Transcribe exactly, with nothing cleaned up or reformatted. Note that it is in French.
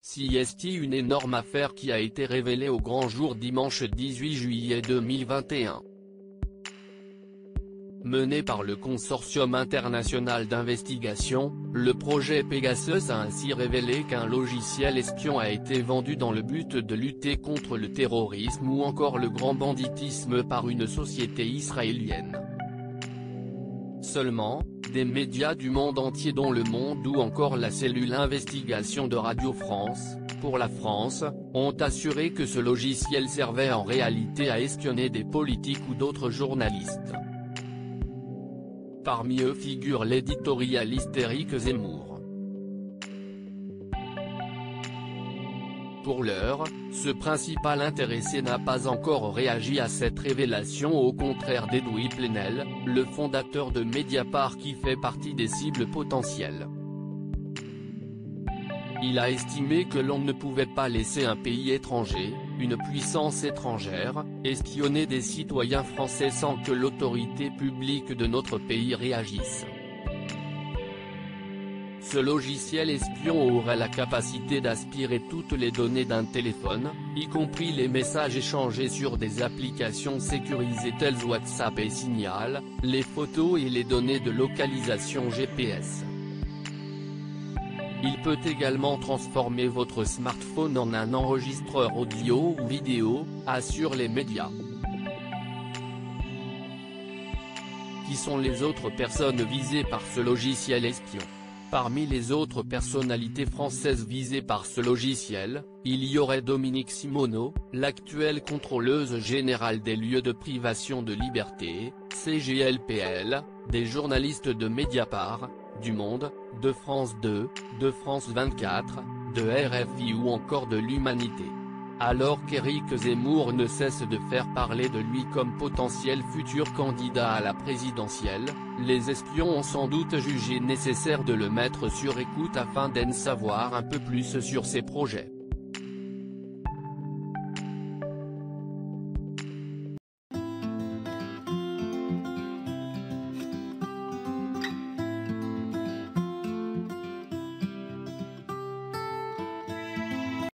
C S T une énorme affaire qui a été révélée au grand jour dimanche dix-huit juillet deux mille vingt et un. Mené par le Consortium international d'investigation, le projet Pegasus a ainsi révélé qu'un logiciel espion a été vendu dans le but de lutter contre le terrorisme ou encore le grand banditisme par une société israélienne. Seulement, des médias du monde entier dont Le Monde ou encore la cellule investigation de Radio France, pour la France, ont assuré que ce logiciel servait en réalité à espionner des politiques ou d'autres journalistes. Parmi eux figure l'éditorialiste Éric Zemmour. Pour l'heure, ce principal intéressé n'a pas encore réagi à cette révélation, au contraire d'Edoui Plenel, le fondateur de Mediapart qui fait partie des cibles potentielles. Il a estimé que l'on ne pouvait pas laisser un pays étranger, une puissance étrangère, espionner des citoyens français sans que l'autorité publique de notre pays réagisse. Ce logiciel espion aurait la capacité d'aspirer toutes les données d'un téléphone, y compris les messages échangés sur des applications sécurisées telles WhatsApp et Signal, les photos et les données de localisation G P S. Il peut également transformer votre smartphone en un enregistreur audio ou vidéo, assurent les médias. Qui sont les autres personnes visées par ce logiciel espion? Parmi les autres personnalités françaises visées par ce logiciel, il y aurait Dominique Simoneau, l'actuelle contrôleuse générale des lieux de privation de liberté, C G L P L, des journalistes de Mediapart, du Monde, de France deux, de France vingt-quatre, de R F I ou encore de l'Humanité. Alors qu'Éric Zemmour ne cesse de faire parler de lui comme potentiel futur candidat à la présidentielle, les espions ont sans doute jugé nécessaire de le mettre sur écoute afin d'en savoir un peu plus sur ses projets.